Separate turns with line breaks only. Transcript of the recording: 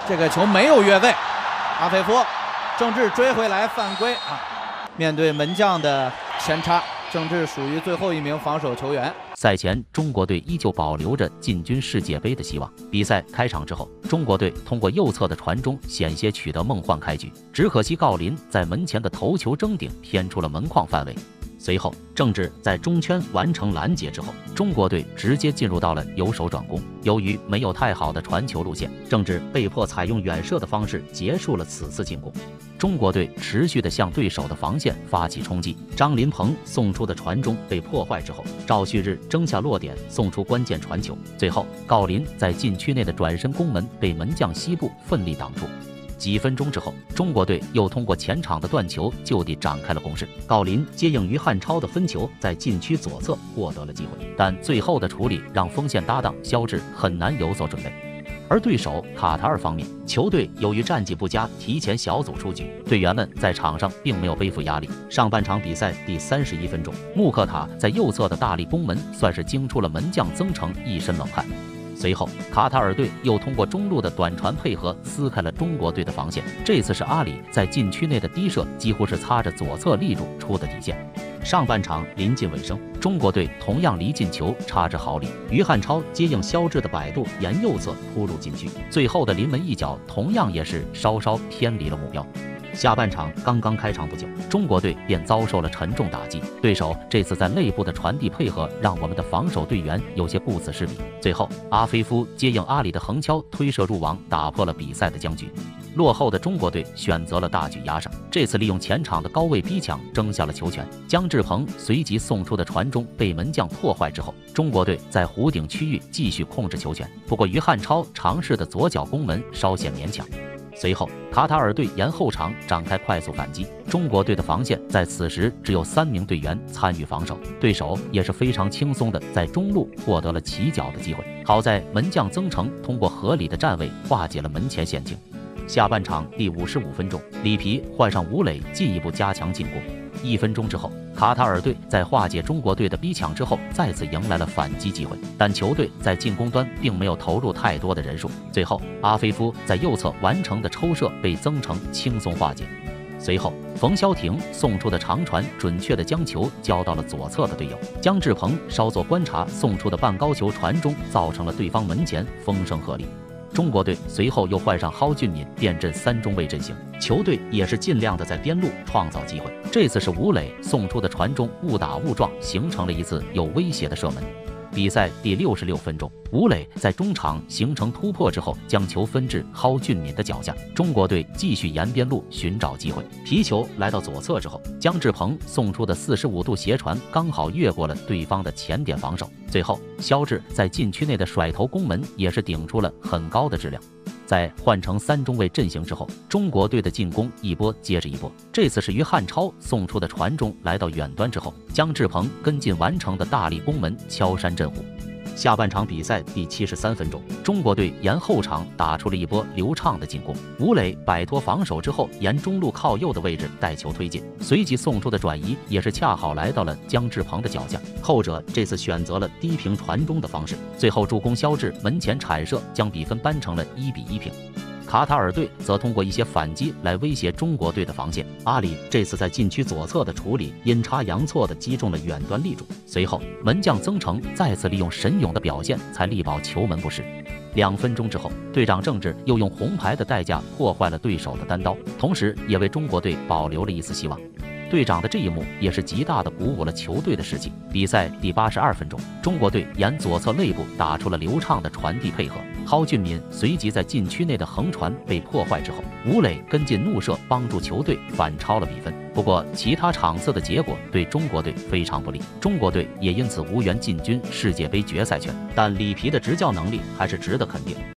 这个球没有越位，阿菲夫，郑智追回来犯规啊！面对门将的前插，郑智属于最后一名防守球员。
赛前，中国队依旧保留着进军世界杯的希望。比赛开场之后，中国队通过右侧的传中，险些取得梦幻开局，只可惜郜林在门前的头球争顶偏出了门框范围。随后，郑智在中圈完成拦截之后，中国队直接进入到了由守转攻。由于没有太好的传球路线，郑智被迫采用远射的方式结束了此次进攻。中国队持续地向对手的防线发起冲击，张琳芃送出的传中被破坏之后，赵旭日争下落点，送出关键传球。最后，郜林在禁区内的转身攻门被门将西部奋力挡住。几分钟之后，中国队又通过前场的断球就地展开了攻势。郜林接应于汉超的分球，在禁区左侧获得了机会，但最后的处理让锋线搭档肖智很难有所准备。而对手卡塔尔方面，球队由于战绩不佳，提前小组出局，队员们在场上并没有背负压力。上半场比赛第31分钟，穆克塔在右侧的大力攻门，算是惊出了门将曾诚一身冷汗。随后，卡塔尔队又通过中路的短传配合撕开了中国队的防线。这次是阿里在禁区内的低射，几乎是擦着左侧立柱出的底线。上半场临近尾声，中国队同样离进球差之毫厘。于汉超接应肖智的摆渡，沿右侧扑入禁区，最后的临门一脚同样也是稍稍偏离了目标。下半场刚刚开场不久，中国队便遭受了沉重打击。对手这次在内部的传递配合，让我们的防守队员有些顾此失彼。最后，阿菲夫接应阿里的横敲推射入网，打破了比赛的僵局。落后的中国队选择了大举压上，这次利用前场的高位逼抢争下了球权。姜志鹏随即送出的传中被门将破坏之后，中国队在弧顶区域继续控制球权。不过于汉超尝试的左脚攻门稍显勉强。随后，卡塔尔队沿后场展开快速反击，中国队的防线在此时只有3名队员参与防守，对手也是非常轻松的在中路获得了起脚的机会。好在门将曾诚通过合理的站位化解了门前险境。下半场第55分钟，里皮换上吴磊进一步加强进攻。1分钟之后，卡塔尔队在化解中国队的逼抢之后，再次迎来了反击机会，但球队在进攻端并没有投入太多的人数。最后，阿菲夫在右侧完成的抽射被曾诚轻松化解。随后，冯潇霆送出的长传准确地将球交到了左侧的队友姜志鹏稍作观察送出的半高球传中，造成了对方门前风声鹤唳。中国队随后又换上蒿俊闵变阵3中卫阵型，球队也是尽量的在边路创造机会。这次是吴磊送出的传中误打误撞，形成了一次有威胁的射门。比赛第66分钟，吴磊在中场形成突破之后，将球分至蒿俊闵的脚下。中国队继续沿边路寻找机会，皮球来到左侧之后，姜志鹏送出的45度斜传刚好越过了对方的前点防守。最后，肖智在禁区内的甩头攻门也是顶出了很高的质量。在换成3中卫阵型之后，中国队的进攻一波接着一波。这次是于汉超送出的传中来到远端之后，姜志鹏跟进完成的大力攻门敲山震虎。下半场比赛第73分钟，中国队沿后场打出了一波流畅的进攻。吴磊摆脱防守之后，沿中路靠右的位置带球推进，随即送出的转移也是恰好来到了姜志鹏的脚下。后者这次选择了低平传中的方式，最后助攻肖智门前铲射，将比分扳成了1-1平。卡塔尔队则通过一些反击来威胁中国队的防线。阿里这次在禁区左侧的处理阴差阳错地击中了远端立柱，随后门将曾诚再次利用神勇的表现才力保球门不失。2分钟之后，队长郑智又用红牌的代价破坏了对手的单刀，同时也为中国队保留了一丝希望。队长的这一幕也是极大地鼓舞了球队的士气。比赛第82分钟，中国队沿左侧肋部打出了流畅的传递配合，蒿俊闵随即在禁区内的横传被破坏之后，吴磊跟进怒射帮助球队反超了比分。不过其他场次的结果对中国队非常不利，中国队也因此无缘进军世界杯决赛圈，但里皮的执教能力还是值得肯定。